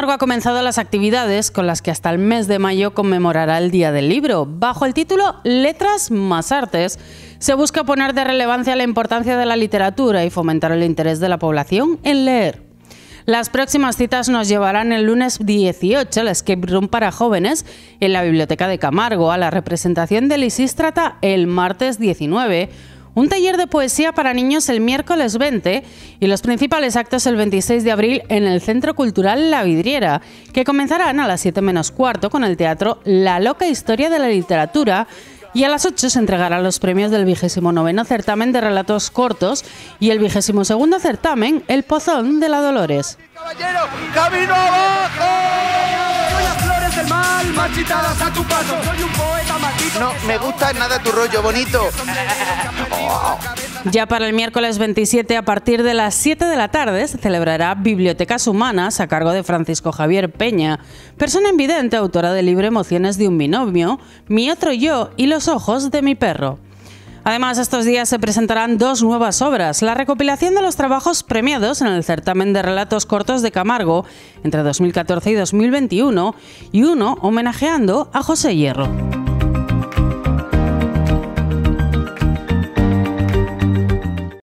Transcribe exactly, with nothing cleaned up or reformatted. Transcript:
Camargo ha comenzado las actividades con las que hasta el mes de mayo conmemorará el Día del Libro. Bajo el título Letras más Artes, se busca poner de relevancia la importancia de la literatura y fomentar el interés de la población en leer. Las próximas citas nos llevarán el lunes dieciocho al Escape Room para jóvenes en la Biblioteca de Camargo, a la representación de Lisístrata el martes diecinueve, un taller de poesía para niños el miércoles veinte y los principales actos el veintiséis de abril en el Centro Cultural La Vidriera, que comenzarán a las siete menos cuarto con el teatro La Loca Historia de la Literatura, y a las ocho se entregarán los premios del vigésimo noveno certamen de relatos cortos y el vigésimo segundo certamen El Pozón de la Dolores. ¡Caballero, camino abajo! Soy las flores del mal, marchitadas a tu paso. Soy un poeta maldito. No me gusta nada tu rollo bonito. Ya para el miércoles veintisiete, a partir de las siete de la tarde, se celebrará Bibliotecas Humanas a cargo de Francisco Javier Peña, persona invidente, autora del libro Emociones de un binomio, Mi otro yo y Los ojos de mi perro. Además, estos días se presentarán dos nuevas obras: la recopilación de los trabajos premiados en el certamen de relatos cortos de Camargo entre dos mil catorce y dos mil veintiuno y uno homenajeando a José Hierro.